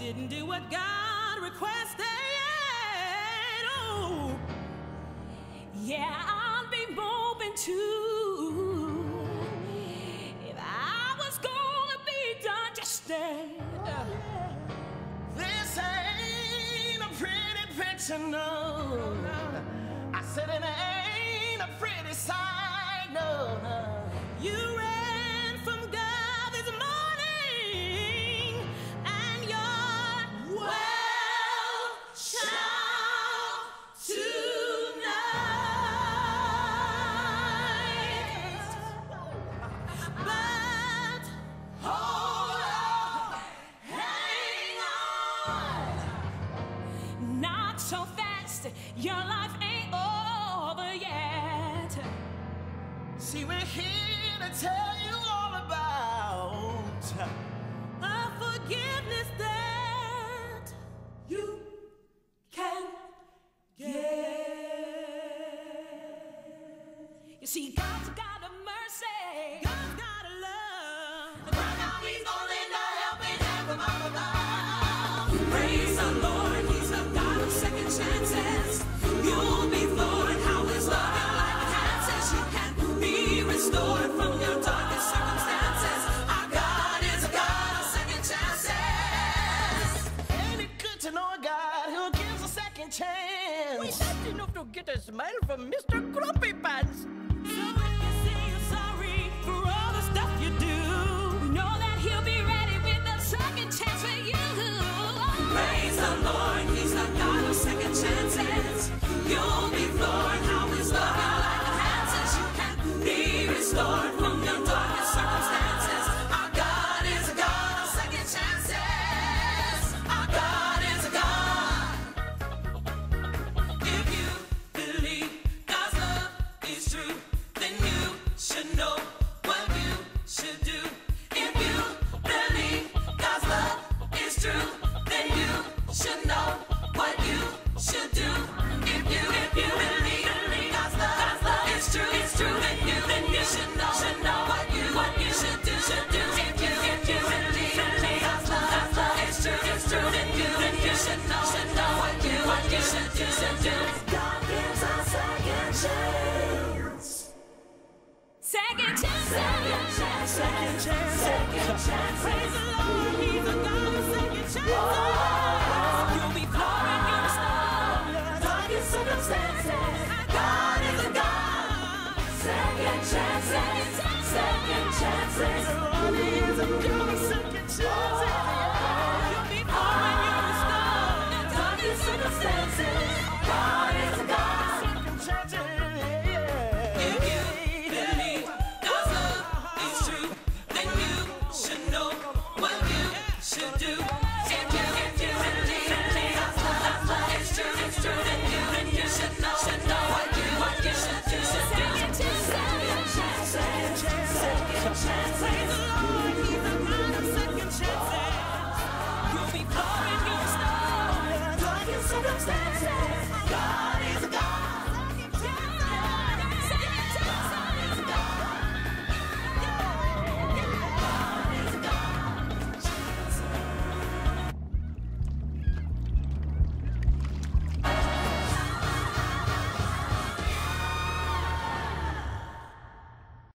didn't do what God requested. Oh, yeah, I'll be moving too. If I was gonna be done, just stay. This ain't a pretty picture, no. I said it ain't a pretty sight, no. You ran from God this morning, and you're well shall tonight. But hold on, hang on. Not so fast, your life ain't over yet. See, we're here to tell you all about A forgiveness that you can get. You see, God's got a mercy, God's got a love. Right now He's gonna lend a helping hand from up above. Praise the Lord, He's a God of second chances. You'll be floored how His love your life enhances. You can be restored from your darkest circumstances. Our God is a God of second chances. Ain't it good to know a God who gives a second chance? We had enough to get a smile from Mr. Grumpy Pants. So if you say you're sorry for all the stuff you do, know that He'll be ready with a second chance for you. Praise the Lord, He's the God of second chances. You'll be floored how His love your life enhances. You can be restored from your darkest circumstances. Our God is a God of second chances. Our God is a God. If you believe God's love is true, then you should know what you should do. If you believe God's love is true, then you should know what you should do. If you believe God's love is true, then you should know what you should do. If you believe God's love is true, then you should know what you should do. God gives us second chance. Second chance. Second chance. Second chance. Second chance. Praise the Lord, He's a God of second chances. You'll be flooring your darkest circumstances. God is a God. Second chances. Second chances. The Lord is a God.